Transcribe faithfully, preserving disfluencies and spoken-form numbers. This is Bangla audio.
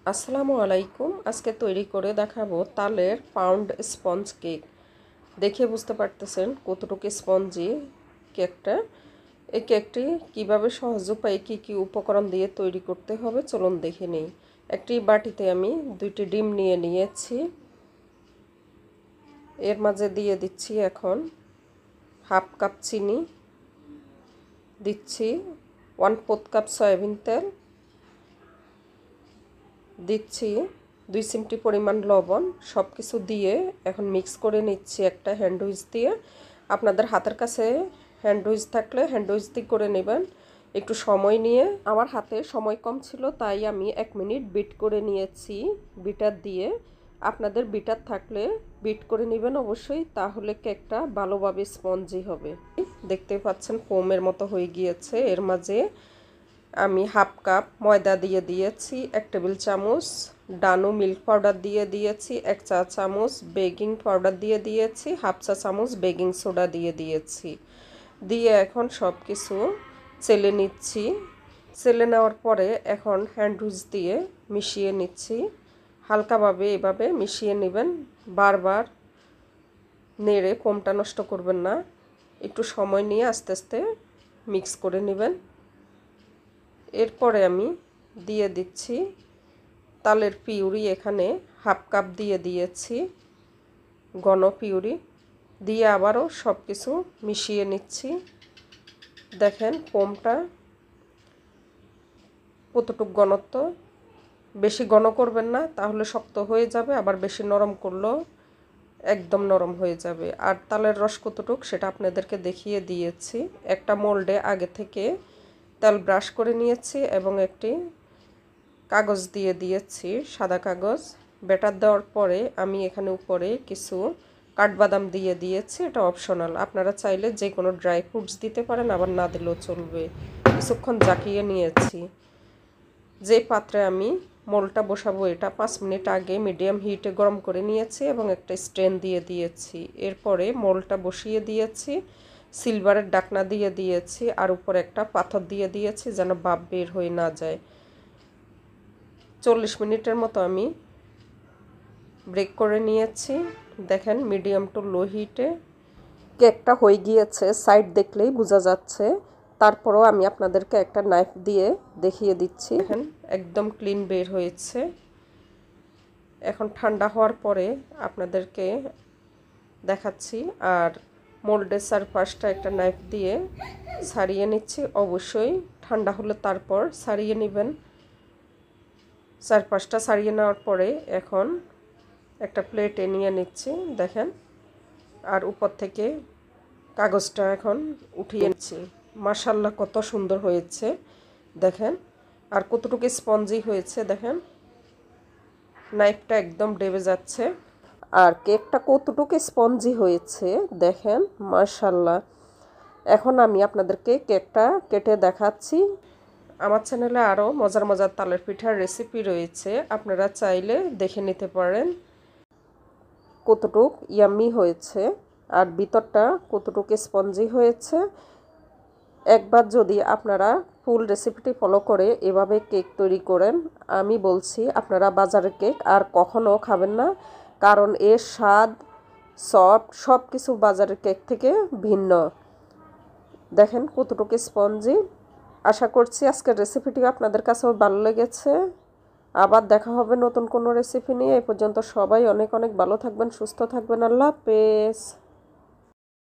আসসালামু আলাইকুম। আজকে তৈরি করে দেখাবো তালের পাউন্ড স্পঞ্জ কেক। দেখে বুঝতে পারতেছেন কতটুকু স্পঞ্জি কেকটা। এই কেকটি কিভাবে সহজ উপায়ে কী কী উপকরণ দিয়ে তৈরি করতে হবে চলুন দেখে নিই। একটি বাটিতে আমি দুইটি ডিম নিয়ে নিয়েছি। এর মাঝে দিয়ে দিচ্ছি এখন হাফ কাপ চিনি, দিচ্ছি ওয়ান ফোর্থ কাপ সয়াবিন তেল, দিচ্ছি দুই চিমটি পরিমাণ লবণ। সব কিছু দিয়ে এখন মিক্স করে নিচ্ছি একটা হ্যান্ড উইচ দিয়ে। আপনাদের হাতের কাছে হ্যান্ড উইচ থাকলে হ্যান্ড উইচ দিয়ে করে নেবেন একটু সময় নিয়ে। আমার হাতে সময় কম ছিল তাই আমি এক মিনিট বিট করে নিয়েছি বিটার দিয়ে। আপনাদের বিটার থাকলে বিট করে নেবেন অবশ্যই, তাহলে কেকটা ভালোভাবে স্পঞ্জি হবে। দেখতে পাচ্ছেন ফোমের মতো হয়ে গিয়েছে। এর মাঝে আমি হাফ কাপ ময়দা দিয়ে দিয়েছি, এক টেবিল চামচ ডানো মিল্ক পাউডার দিয়ে দিয়েছি, এক চা চামচ বেকিং পাউডার দিয়ে দিয়েছি, হাফ চা চামচ বেকিং সোডা দিয়ে দিয়েছি। দিয়ে এখন সব কিছু চেলে নিচ্ছি। চেলে নেওয়ার পরে এখন হ্যান্ড উইচ দিয়ে মিশিয়ে নিচ্ছি। হালকাভাবে এভাবে মিশিয়ে নেবেন, বারবার নেড়ে ফোমটা নষ্ট করবেন না। একটু সময় নিয়ে আস্তে আস্তে মিক্স করে নেবেন। এরপরে আমি দিয়ে দিচ্ছি তালের পিউরি। এখানে হাফ কাপ দিয়ে দিয়েছি ঘন পিউরি, দিয়ে আবারও সব কিছু মিশিয়ে নিচ্ছি। দেখেন ফোমটা কতটুকু ঘনত্ব। বেশি ঘন করবেন না, তাহলে শক্ত হয়ে যাবে, আবার বেশি নরম করলেও একদম নরম হয়ে যাবে। আর তালের রস কতটুকু সেটা আপনাদেরকে দেখিয়ে দিয়েছি। একটা মোল্ডে আগে থেকে তেল ব্রাশ করে নিয়েছি এবং একটি কাগজ দিয়ে দিয়েছি, সাদা কাগজ। ব্যাটার দেওয়ার পরে আমি এখানে উপরে কিছু কাঠবাদাম দিয়ে দিয়েছি, এটা অপশনাল। আপনারা চাইলে যে কোনো ড্রাই ফ্রুটস দিতে পারেন, আবার না দিলেও চলবে। কিছুক্ষণ জাকিয়ে নিয়েছি। যে পাত্রে আমি মোলটা বসাবো এটা পাঁচ মিনিট আগে মিডিয়াম হিটে গরম করে নিয়েছি এবং একটা স্ট্যান্ড দিয়ে দিয়েছি। এরপরে মোলটা বসিয়ে দিয়েছি, সিলভারের ঢাকনা দিয়ে দিয়েছি, আর উপরে একটা পাথর দিয়ে দিয়েছি যেন ভাপ বের হয়ে না যায়। চল্লিশ মিনিটের মতো আমি ব্রেক করে নিয়েছি। দেখেন মিডিয়াম টু লো হিটে কেকটা হয়ে গিয়েছে, সাইড দেখলেই বোঝা যাচ্ছে। তারপরেও আমি আপনাদেরকে একটা নাইফ দিয়ে দেখিয়ে দিচ্ছি। দেখেন একদম ক্লিন বের হয়েছে। এখন ঠান্ডা হওয়ার পরে আপনাদেরকে দেখাচ্ছি। আর মোল্ডের চারপাশটা একটা নাইফ দিয়ে ছাড়িয়ে নিচ্ছি। অবশ্যই ঠান্ডা হলে তারপর ছাড়িয়ে নেবেন। চারপাশটা ছাড়িয়ে নেওয়ার পরে এখন একটা প্লেটে নিয়ে নিচ্ছি। দেখেন, আর উপর থেকে কাগজটা এখন উঠিয়ে নিচ্ছি। মাশাআল্লাহ কত সুন্দর হয়েছে দেখেন, আর কতটুকু স্পঞ্জি হয়েছে দেখেন। নাইফটা একদম ডেবে যাচ্ছে। আর কেকটা কতটুকু স্পঞ্জি হয়েছে দেখেন, মাশাআল্লাহ। এখন আমি আপনাদেরকে কেকটা কেটে দেখাচ্ছি। আমার চ্যানেলে আরও মজার মজার তালের পিঠার রেসিপি রয়েছে, আপনারা চাইলে দেখে নিতে পারেন। কতটুক ইয়াম্মি হয়েছে আর ভিতরটা কতটুকু স্পঞ্জি হয়েছে। একবার যদি আপনারা ফুল রেসিপিটি ফলো করে এভাবে কেক তৈরি করেন, আমি বলছি আপনারা বাজারের কেক আর কখনো খাবেন না, কারণ এর স্বাদ সফট সব কিছু বাজারের কেক থেকে ভিন্ন। দেখেন কতটুকু স্পঞ্জি। আশা করছি আজকের রেসিপিটি আপনাদের কাছেও ভালো লেগেছে। আবার দেখা হবে নতুন কোনো রেসিপি নিয়ে। এ পর্যন্ত সবাই অনেক অনেক ভালো থাকবেন, সুস্থ থাকবেন। আল্লাহ হাফেজ।